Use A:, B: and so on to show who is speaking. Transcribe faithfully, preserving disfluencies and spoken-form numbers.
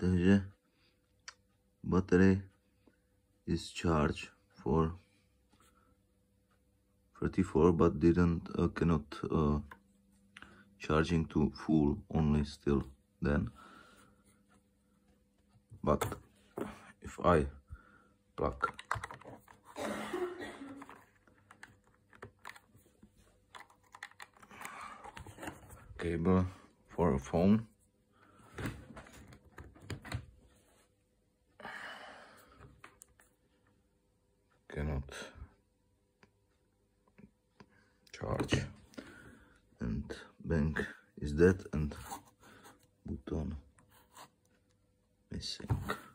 A: takže battery is charged for thirty-four, but didn't uh, cannot uh, charging to full, only still then. But if I plug cable for a phone, cannot charge, and bank is dead and button missing.